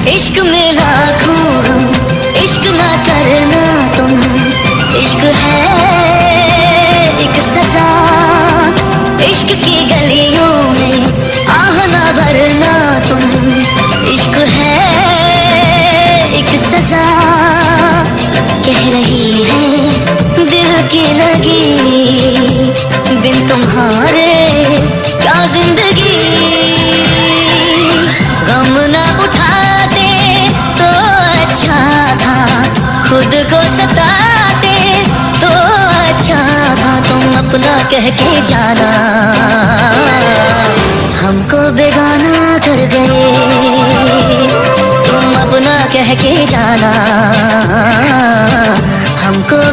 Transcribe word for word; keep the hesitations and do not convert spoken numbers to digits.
इश्क में लाखों गम, इश्क ना करना तुम। इश्क है एक सजा, इश्क की गलियों में आह ना भरना तुम। इश्क है एक सजा, कह रही है दिल की लगी, बिन तुम्हारे क्या जिंदगी। गम ना उठाते तो अच्छा था, खुद को सताते तो अच्छा था। तुम अपना कह के जाना, हमको बेगाना कर गए। तुम अपना कह के जाना, हमको